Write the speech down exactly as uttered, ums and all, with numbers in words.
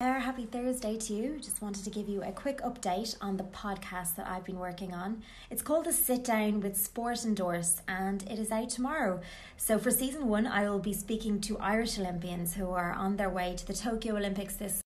Happy Thursday to you. Just wanted to give you a quick update on the podcast that I've been working on. It's called the Sitdown with Sport Endorse and it is out tomorrow. So for season one, I will be speaking to Irish Olympians who are on their way to the Tokyo Olympics this